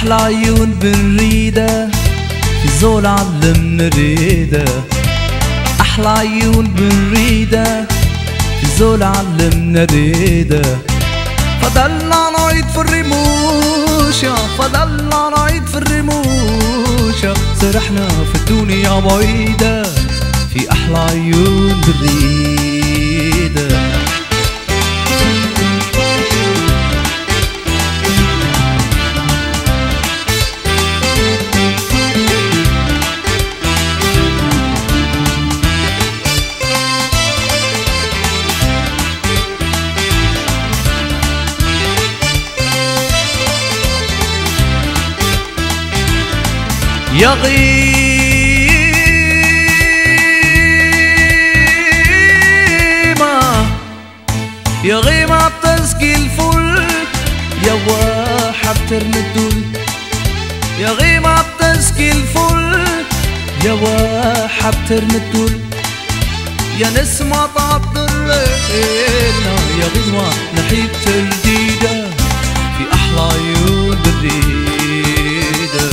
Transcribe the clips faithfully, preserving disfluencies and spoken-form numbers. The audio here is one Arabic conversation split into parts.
أحلى عيون بنريده في زول عالم نريده أحلى عيون بنريده في زول عالم نريده فضلنا نعيد في الرموشة فضلنا نعيد في الرموشة سرحنا في الدنيا بعيدة في أحلى عيون بنريده يا غيمة يا غيمة بتسقي الفل يا واحد ترمي الدل يا غيمة بتسقي الفل يا واحد ترمي الدل يا نسمة تعطر يا غيمة نحيب ترديدة في أحلى عيون بالريدة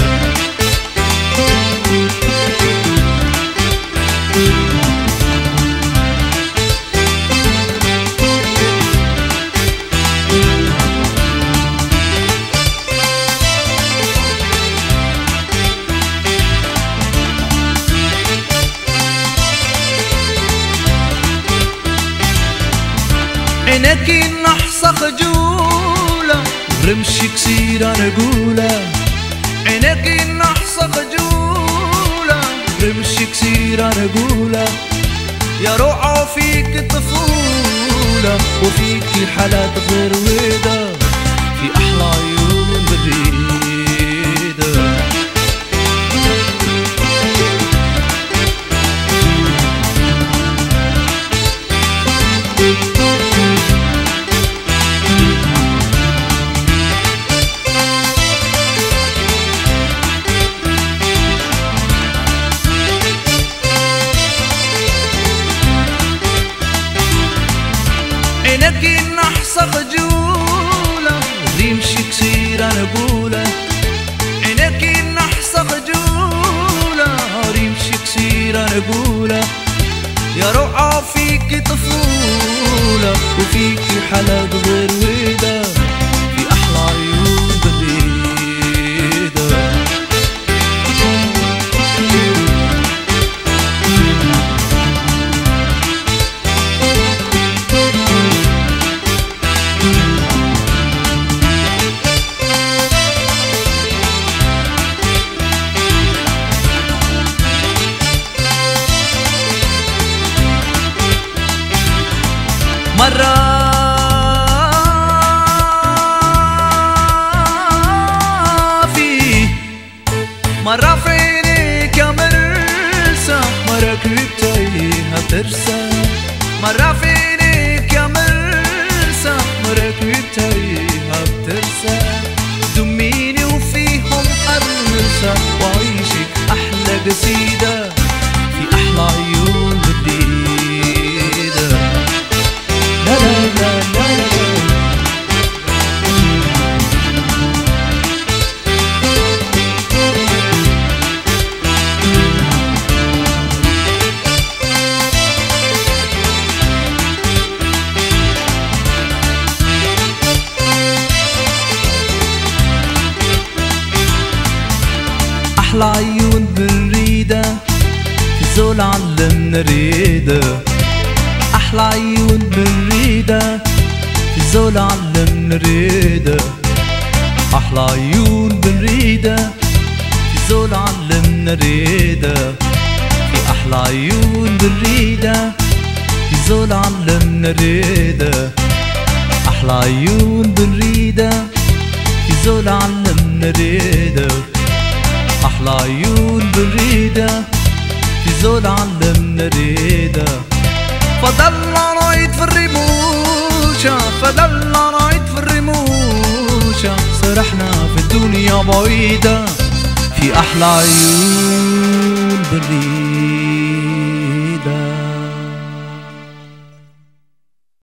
عينك النحصة خجولة ورمشك سيرة نقولة عينك النحصة خجولة ورمشك سيرة نقولة يا روعة فيك طفولة وفيك حالات غير ويدة في أحلى عيون بريدة عينك النحصة خجولة ريمشي كسيرة نقولة عينك النحصة خجولة ريمشي كسيرة نقولة يا روعة فيك طفولة وفيك حالات غير ويدة في أحلى عيون بريدة مرة في مرة في عينيك يا مرسى مرة كبتيها بترسى مرة في عينيك يا مرسى مرة كبتيها بترسى دميني وفيهم أرسى وعيشك أحلى قصيدة في أحلى عيون جديدة لا لا لا لا أحلى عيون بنريده في زول علم نريده أحلى عيون بنريده في زول علم نريده أحلى عيون بنريده في زول علم نريده في أحلى عيون بنريده في زول علم نريده أحلى عيون بنريده في زول علم نريده أحلى عيون بنريده في زول علم نريده فضلنا نعيد في الرموشة فضلنا نعيد في الرموشة سرحنا في الدنيا بعيدة في أحلى عيون بريدة